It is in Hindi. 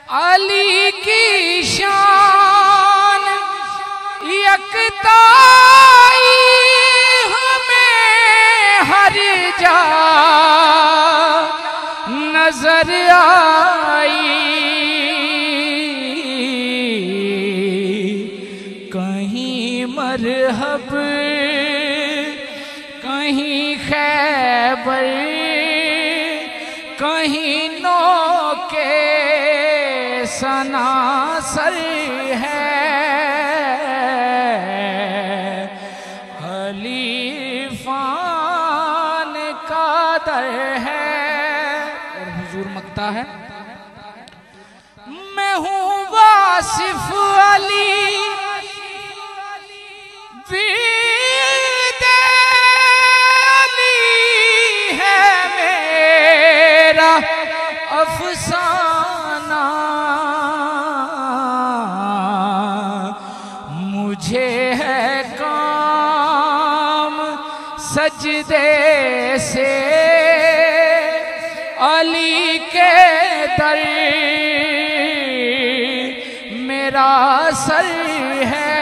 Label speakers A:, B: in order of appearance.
A: अली की शान यकताई हमें हर जा नजर आई। कहीं मरहब कहीं खैबर कहीं नो के सनासर है। हलीफान का दर है। और हुजूर मकता है, मैं हूँ वासिफ अली वीद अली है मेरा अफसाना। मुझे है काम सजदे से अली के दर मेरा सर है।